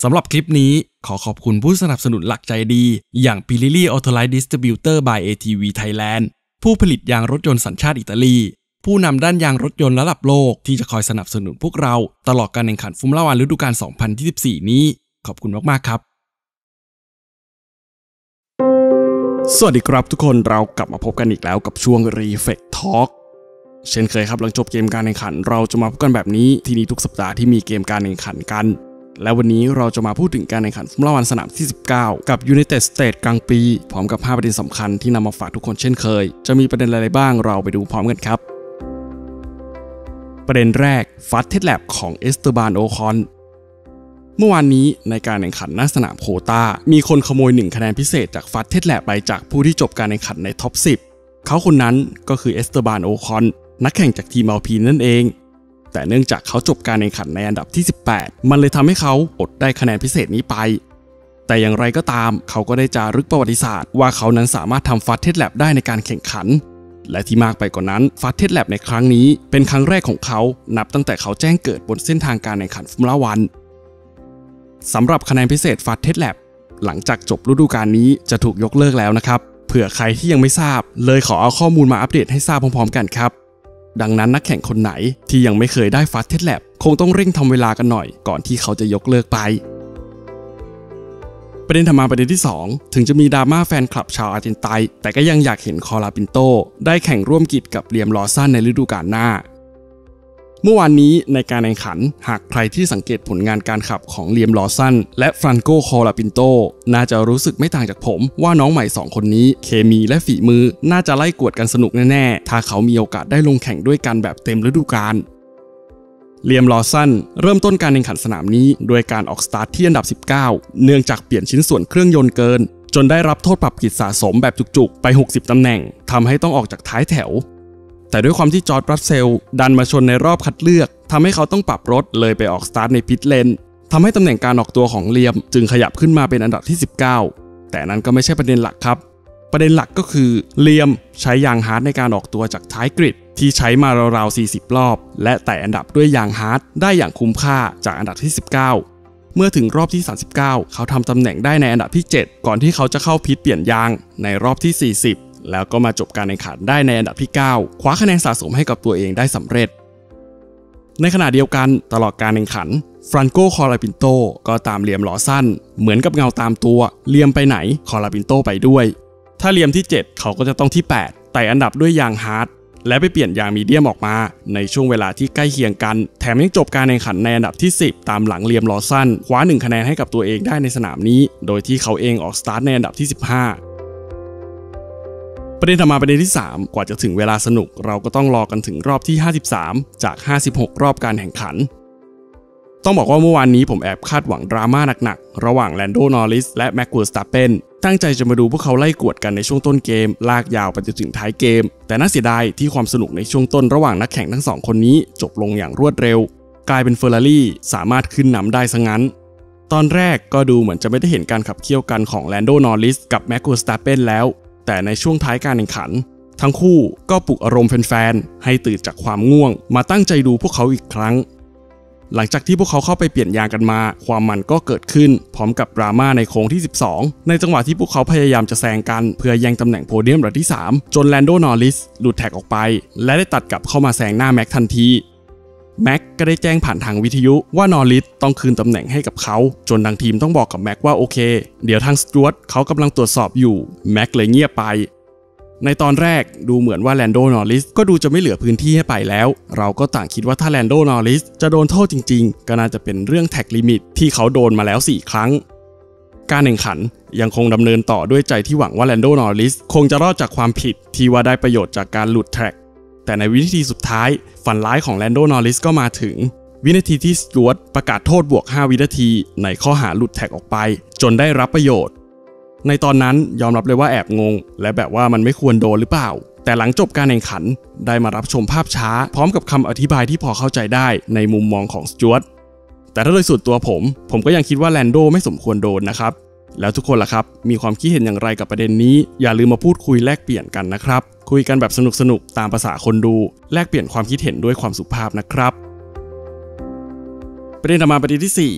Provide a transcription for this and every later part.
สำหรับคลิปนี้ขอขอบคุณผู้สนับสนุนหลักใจดีอย่าง Pirelli Authorized Distributor by ATV Thailand ผู้ผลิตยางรถยนต์สัญชาติอิตาลีผู้นำด้านยางรถยนต์ระดับโลกที่จะคอยสนับสนุนพวกเราตลอดการแข่งขันฟอร์มูล่าวันฤดูกาล 2024 นี้ขอบคุณมากๆครับสวัสดีครับทุกคนเรากลับมาพบกันอีกแล้วกับช่วง Reflect Talk เช่นเคยครับหลังจบเกมการแข่งขันเราจะมาพบกันแบบนี้ที่นี่ทุกสัปดาห์ที่มีเกมการแข่งขันกันและวันนี้เราจะมาพูดถึงการแข่งขันฟอร์มูล่าวันสนามที่ 19 กับ United States กลางปีพร้อมกับ5ประเด็นสำคัญที่นำมาฝากทุกคนเช่นเคยจะมีประเด็นอะไรบ้างเราไปดูพร้อมกันครับประเด็นแรก Fastest Lap ของเอสเตบาน โอคอนเมื่อวานนี้ในการแข่งขันหน้าสนามโคตามีคนขโมย1คะแนนพิเศษจาก Fastest Lap ไปจากผู้ที่จบการแข่งขันในท็อป 10 เขาคนนั้นก็คือเอสเตบาน โอคอนนักแข่งจากทีมอัลพีนนั่นเองแต่เนื่องจากเขาจบการแข่งขันในอันดับที่ 18 มันเลยทำให้เขาอดได้คะแนนพิเศษนี้ไปแต่อย่างไรก็ตามเขาก็ได้จารึกประวัติศาสตร์ว่าเขานั้นสามารถทำ Fastest Lap ได้ในการแข่งขันและที่มากไปกว่านั้น Fastest Lap ในครั้งนี้เป็นครั้งแรกของเขานับตั้งแต่เขาแจ้งเกิดบนเส้นทางการแข่งขันฟอร์มูล่าวันสำหรับคะแนนพิเศษ Fastest Lap หลังจากจบฤดูกาลนี้จะถูกยกเลิกแล้วนะครับเผื่อใครที่ยังไม่ทราบเลยขอเอาข้อมูลมาอัปเดตให้ทราบพร้อมๆกันครับดังนั้นนักแข่งคนไหนที่ยังไม่เคยได้ Fastest Lap คงต้องเร่งทำเวลากันหน่อยก่อนที่เขาจะยกเลิกไปประเด็นถัดมาประเด็นที่2ถึงจะมีดราม่าแฟนคลับชาวอาร์เจนตินาแต่ก็ยังอยากเห็นคอลาปินโตได้แข่งร่วมกิจกับเลียม ลอสันในฤดูกาลหน้าเมื่อวานนี้ในการแข่งขันหากใครที่สังเกตผลงานการขับของเลียม ลอสันและฟรานโก คอลาปินโตน่าจะรู้สึกไม่ต่างจากผมว่าน้องใหม่2คนนี้เคมีและฝีมือน่าจะไล่กวดกันสนุกแน่ๆถ้าเขามีโอกาสได้ลงแข่งด้วยกันแบบเต็มฤดูกาลเลียม ลอสันเริ่มต้นการแข่งขันสนามนี้โดยการออกสตาร์ทที่อันดับ 19 เนื่องจากเปลี่ยนชิ้นส่วนเครื่องยนต์เกินจนได้รับโทษปรับกิจสะสมแบบจุกๆไป60ตำแหน่งทำให้ต้องออกจากท้ายแถวแต่ด้วยความที่จอร์จ รัสเซลดันมาชนในรอบคัดเลือกทำให้เขาต้องปรับรถเลยไปออกสตาร์ทในพิทเลนทำให้ตำแหน่งการออกตัวของเลียมจึงขยับขึ้นมาเป็นอันดับที่ 19 แต่นั้นก็ไม่ใช่ประเด็นหลักครับประเด็นหลักก็คือเลียมใช้ยางฮาร์ดในการออกตัวจากท้ายกริดที่ใช้มาราวๆ40รอบและไต่อันดับด้วยยางฮาร์ดได้อย่างคุ้มค่าจากอันดับที่ 19 เมื่อถึงรอบที่ 39 เขาทำตำแหน่งได้ในอันดับที่ 7 ก่อนที่เขาจะเข้าพิทเปลี่ยนยางในรอบที่ 40แล้วก็มาจบการแข่งขันได้ในอันดับที่ 9 คว้าคะแนนสะสมให้กับตัวเองได้สำเร็จในขณะเดียวกันตลอดการแข่งขันฟรานโก คอลาปินโตก็ตามเลียม ลอสันเหมือนกับเงาตามตัวเลียมไปไหนคอลาปินโตไปด้วยถ้าเลียมที่ 7 เขาก็จะต้องที่ 8 ไต่อันดับด้วยยางฮาร์ดและไปเปลี่ยนยางมีเดียมออกมาในช่วงเวลาที่ใกล้เคียงกันแถมยังจบการแข่งขันในอันดับที่ 10 ตามหลังเลียม ลอสันคว้า1คะแนนให้กับตัวเองได้ในสนามนี้โดยที่เขาเองออกสตาร์ทในอันดับที่ 15ประเด็นถัดมาประเด็นที่3กว่าจะถึงเวลาสนุกเราก็ต้องรอกันถึงรอบที่53จาก56รอบการแข่งขันต้องบอกว่าเมื่อวานนี้ผมแอบคาดหวังดราม่าหนักๆระหว่างแลนโด นอริสและแม็ก เวอร์สตัปเปนตั้งใจจะมาดูพวกเขาไล่กวดกันในช่วงต้นเกมลากยาวไปจนถึงท้ายเกมแต่น่าเสียดายที่ความสนุกในช่วงต้นระหว่างนักแข่งทั้ง2คนนี้จบลงอย่างรวดเร็วกลายเป็นเฟอร์รารี่สามารถขึ้นนำได้ซะงั้นตอนแรกก็ดูเหมือนจะไม่ได้เห็นการขับเคี่ยวกันของแลนโด นอริสกับแม็ก เวอร์สตัปเปนแล้วแต่ในช่วงท้ายการแข่งขันทั้งคู่ก็ปลุกอารมณ์แฟนๆให้ตื่นจากความง่วงมาตั้งใจดูพวกเขาอีกครั้งหลังจากที่พวกเขาเข้าไปเปลี่ยนยางกันมาความมันก็เกิดขึ้นพร้อมกับดราม่าในโค้งที่12ในจังหวะที่พวกเขาพยายามจะแซงกันเพื่อแย่งตำแหน่งโพเดียมอันดับที่3จนแลนโด นอริสหลุดแท็กออกไปและได้ตัดกลับเข้ามาแซงหน้าแม็กทันทีแม็กก็ได้แจ้งผ่านทางวิทยุว่านอริสต้องคืนตำแหน่งให้กับเขาจนทางทีมต้องบอกกับแม็กว่าโอเคเดี๋ยวทางสจ๊วตเขากำลังตรวจสอบอยู่แม็กเลยเงียบไปในตอนแรกดูเหมือนว่าแลนโด นอริสก็ดูจะไม่เหลือพื้นที่ให้ไปแล้วเราก็ต่างคิดว่าถ้าแลนโด นอริสจะโดนโทษจริงๆก็น่าจะเป็นเรื่องแท็กลิมิตที่เขาโดนมาแล้ว4ครั้งการแข่งขันยังคงดำเนินต่อด้วยใจที่หวังว่าแลนโด นอริสคงจะรอดจากความผิดที่ว่าได้ประโยชน์จากการหลุดแท็กแต่ในวินาทีสุดท้ายฝันร้ายของแลนโด นอริสก็มาถึงวินาทีที่สจ๊วตประกาศโทษบวก5วินาทีในข้อหาหลุดแท็กออกไปจนได้รับประโยชน์ในตอนนั้นยอมรับเลยว่าแอบงงและแบบว่ามันไม่ควรโดนหรือเปล่าแต่หลังจบการแข่งขันได้มารับชมภาพช้าพร้อมกับคำอธิบายที่พอเข้าใจได้ในมุมมองของสจ๊วตแต่ถ้าโดยส่วนตัวผมก็ยังคิดว่าแลนโดไม่สมควรโดนนะครับแล้วทุกคนล่ะครับมีความคิดเห็นอย่างไรกับประเด็นนี้อย่าลืมมาพูดคุยแลกเปลี่ยนกันนะครับคุยกันแบบสนุกตามภาษาคนดูแลกเปลี่ยนความคิดเห็นด้วยความสุภาพนะครับประเด็นต่อมาประเด็นที่4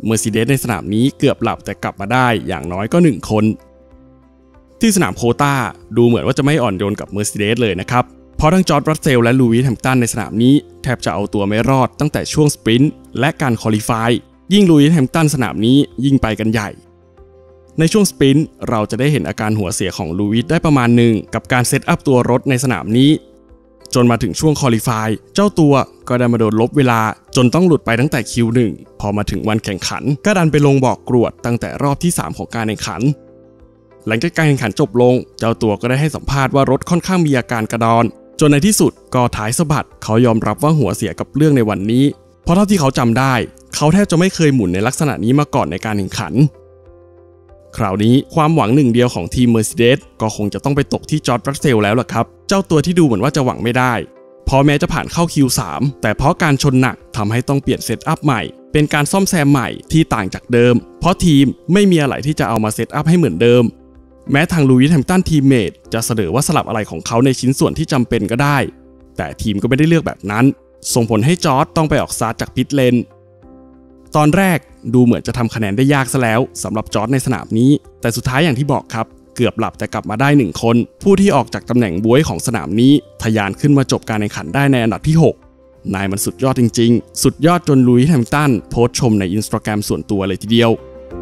Mercedes ในสนามนี้เกือบหลับแต่กลับมาได้อย่างน้อยก็1คนที่สนามโคตาดูเหมือนว่าจะไม่อ่อนโยนกับ Mercedes เลยนะครับเพราะทั้งจอร์จ รัสเซลและลูอิส แฮมิลตันในสนามนี้แทบจะเอาตัวไม่รอดตั้งแต่ช่วงสปรินต์และการควอลิฟายยิ่งลูอิส แฮมิลตันสนามนี้ยิ่งไปกันใหญ่ในช่วงสปรินต์เราจะได้เห็นอาการหัวเสียของลูอิสได้ประมาณหนึ่งกับการเซตอัพตัวรถในสนามนี้จนมาถึงช่วงควอลิฟายเจ้าตัวก็ได้มาโดนลบเวลาจนต้องหลุดไปตั้งแต่ Q1 พอมาถึงวันแข่งขันก็ดันไปลงบอกกรวดตั้งแต่รอบที่3ของการแข่งขันหลังจากการแข่งขันจบลงเจ้าตัวก็ได้ให้สัมภาษณ์ว่ารถค่อนข้างมีอาการกระดอนจนในที่สุดก็ท้ายสะบัดเขายอมรับว่าหัวเสียกับเรื่องในวันนี้เพราะเท่าที่เขาจำได้เขาแทบจะไม่เคยหมุนในลักษณะนี้มาก่อนในการแข่งขันคราวนี้ความหวังหนึ่งเดียวของทีม Mercedes ก็คงจะต้องไปตกที่จอร์จ รัสเซลแล้วล่ะครับเจ้าตัวที่ดูเหมือนว่าจะหวังไม่ได้พอแม้จะผ่านเข้า Q3 แต่เพราะการชนหนักทำให้ต้องเปลี่ยนเซตอัพใหม่เป็นการซ่อมแซมใหม่ที่ต่างจากเดิมเพราะทีมไม่มีอะไรที่จะเอามาเซตอัพให้เหมือนเดิมแม้ทางลูอิส แฮมิลตันทีมเมทจะเสนอว่าสลับอะไรของเขาในชิ้นส่วนที่จำเป็นก็ได้แต่ทีมก็ไม่ได้เลือกแบบนั้นส่งผลให้จอร์จต้องไปออกสตาร์ทจากพิทเลนตอนแรกดูเหมือนจะทำคะแนนได้ยากซะแล้วสำหรับจอร์จในสนามนี้แต่สุดท้ายอย่างที่บอกครับเกือบหลับแต่กลับมาได้1คนผู้ที่ออกจากตำแหน่งบ๊วยของสนามนี้ทะยานขึ้นมาจบการแข่งขันได้ในอันดับที่6นายมันสุดยอดจริงๆสุดยอดจนลูอิส แฮมิลตันโพสต์ชมใน Instagram ส่วนตัวเลยทีเดียว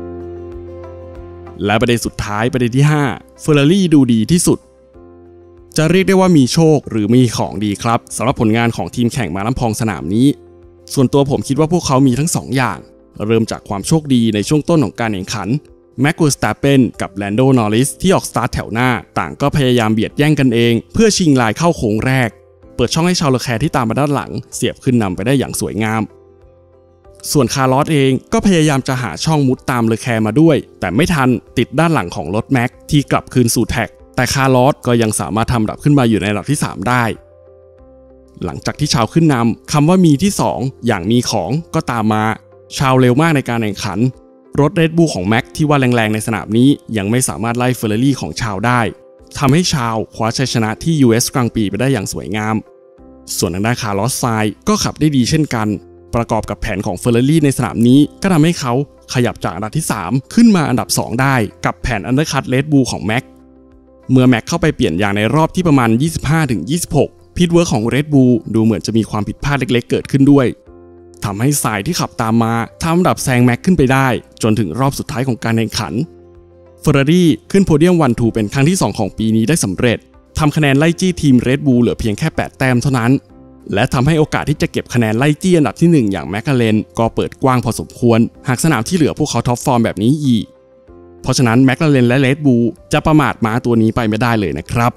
และประเด็นสุดท้ายประเด็นที่5เฟอร์รารี่ดูดีที่สุดจะเรียกได้ว่ามีโชคหรือมีของดีครับสำหรับผลงานของทีมแข่งม้าลำพองสนามนี้ส่วนตัวผมคิดว่าพวกเขามีทั้ง2อย่างเริ่มจากความโชคดีในช่วงต้นของการแข่งขันแม็ก เวอร์สตาปเปนกับแลนโด นอริสที่ออกสตาร์ทแถวหน้าต่างก็พยายามเบียดแย่งกันเองเพื่อชิงลายเข้าโค้งแรกเปิดช่องให้ชาวเลอแคร์ที่ตามมาด้านหลังเสียบขึ้นนำไปได้อย่างสวยงามส่วนคาร์ลอสเองก็พยายามจะหาช่องมุดตามเลอแคร์มาด้วยแต่ไม่ทันติดด้านหลังของรถแม็กที่กลับคืนสู่แท็กแต่คาร์ลอสก็ยังสามารถทำดับขึ้นมาอยู่ในอันดับที่3ได้หลังจากที่ชาวขึ้นนำคำว่ามีที่2อย่างมีของก็ตามมาชาวเร็วมากในการแข่งขันรถเรดบูลของแม็กที่ว่าแรงๆในสนามนี้ยังไม่สามารถไล่เฟอร์รารี่ของชาวได้ทำให้ชาวคว้าชัยชนะที่ US กลางปีไปได้อย่างสวยงามส่วนทางด้านคาร์ลอสไซน์ก็ขับได้ดีเช่นกันประกอบกับแผนของเฟอร์รารี่ในสนามนี้ก็ทำให้เขาขยับจากอันดับที่3ขึ้นมาอันดับ2ได้กับแผนอันเดอร์คัตเรดบูลของแม็กเมื่อแม็กเข้าไปเปลี่ยนยางในรอบที่ประมาณ 25-26 พิทเวิร์คของเรดบูลดูเหมือนจะมีความผิดพลาดเล็กๆเกิดขึ้นด้วยทำให้สายที่ขับตามมาทำอันดับแซงแม็กขึ้นไปได้จนถึงรอบสุดท้ายของการแข่งขันเฟอร์รารี่ขึ้นโพเดียม 1-2 เป็นครั้งที่2ของปีนี้ได้สำเร็จทำคะแนนไล่จี้ทีมเรดบูลเหลือเพียงแค่8แต้มเท่านั้นและทำให้โอกาสที่จะเก็บคะแนนไล่จี้อันดับที่1อย่างแมคลาเรนก็เปิดกว้างพอสมควรหากสนามที่เหลือพวกเขาท็อปฟอร์มแบบนี้อีกเพราะฉะนั้นแมคลาเรนและเรดบูลจะประมาทม้าตัวนี้ไปไม่ได้เลยนะครับ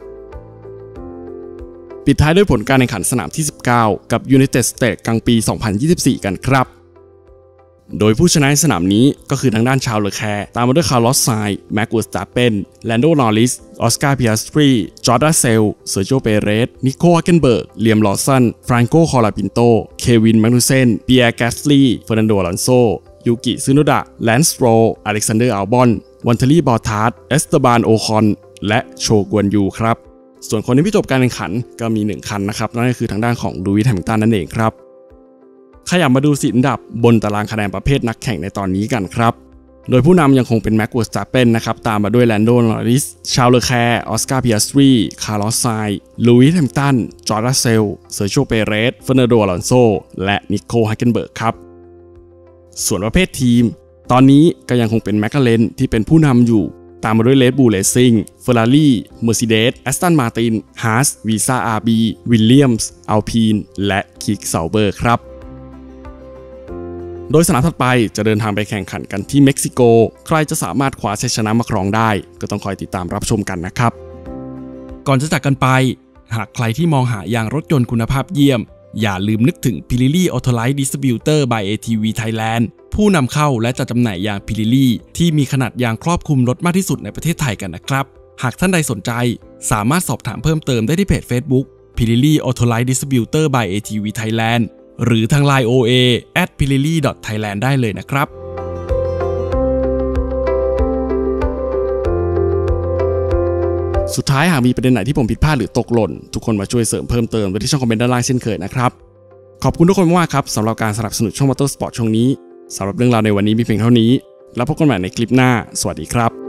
ปิดท้ายด้วยผลการแข่งขันสนามที่19กับ United States กลางปี 2024 กันครับโดยผู้ชนะในสนามนี้ก็คือทางด้านชาวเลอแคร์ตามมาด้วยคาร์ลอสไซน์แม็ก เวอร์สตาปเปนแลนโด นอริสออสการ์ พิอัสตรีจอร์จ รัสเซลเซอร์จิโอ เปเรสนิโค ฮักเกนเบิร์กเลียม ลอว์สันฟรานโก คอลาปินโตเควิน แมกนูเซนเปียร์ แกสลีย์เฟอร์นันโด อลอนโซยูกิ ซึโนดะแลนซ์ สโตรอเล็กซานเดอร์ อัลบอนวันเทอรี่ บอทาร์ดเอสเตบาน โอคอนและโชกวนยูครับส่วนคนที่ไม่จบการแข่งขันก็มี1คันนะครับนั่นก็คือทางด้านของลูอิส แฮมิลตันนั่นเองครับขยับมาดู4อันดับบนตารางคะแนนประเภทนักแข่งในตอนนี้กันครับโดยผู้นำยังคงเป็นแม็ก เวอร์สตาปเปนนะครับตามมาด้วยแลนโด นอริสชาวเลอแคร์ออสการ์ พิอัสตรีคาร์ลอสไซน์ลูอิส แฮมิลตันจอร์จ รัสเซลเซอร์จิโอ เปเรสเฟอร์นันโด อลอนโซและนิโค ฮักเกนเบิร์กครับส่วนประเภททีมตอนนี้ก็ยังคงเป็นแมคลาเรนที่เป็นผู้นำอยู่ตามมาด้วยเรดบูลเรซซิ่งเฟอร์รารี่เมอร์ซิเดสแอสตันมาตินฮาร์สวีซ่าอาร์บีวิลเลียมส์อัลพีนและคิกเซาเบอร์ครับโดยสนามถัดไปจะเดินทางไปแข่งขันกันที่เม็กซิโกใครจะสามารถคว้าชัยชนะมาครองได้ก็ต้องคอยติดตามรับชมกันนะครับก่อนจะจากกันไปหากใครที่มองหายางรถยนต์คุณภาพเยี่ยมอย่าลืมนึกถึง Pirelli Autolite Distributor by ATV Thailand ผู้นำเข้าและจัดจำหน่ายยาง Pirelli ที่มีขนาดยางครอบคลุมรถมากที่สุดในประเทศไทยกันนะครับหากท่านใดสนใจสามารถสอบถามเพิ่มเติมได้ที่เพจ Facebook Pirelli Autolite Distributor by ATV Thailand หรือทาง Line OA @pirelli.thailand ได้เลยนะครับสุดท้ายหากมีประเด็นไหนที่ผมผิดพลาดหรือตกหล่นทุกคนมาช่วยเสริมเพิ่มเติมไว้ที่ช่องคอมเมนต์ด้านล่างเช่นเคยนะครับขอบคุณทุกคนมากครับสำหรับการสนับสนุนช่อง Motorsport ช่องนี้สำหรับเรื่องราวในวันนี้มีเพียงเท่านี้แล้วพบกันใหม่ในคลิปหน้าสวัสดีครับ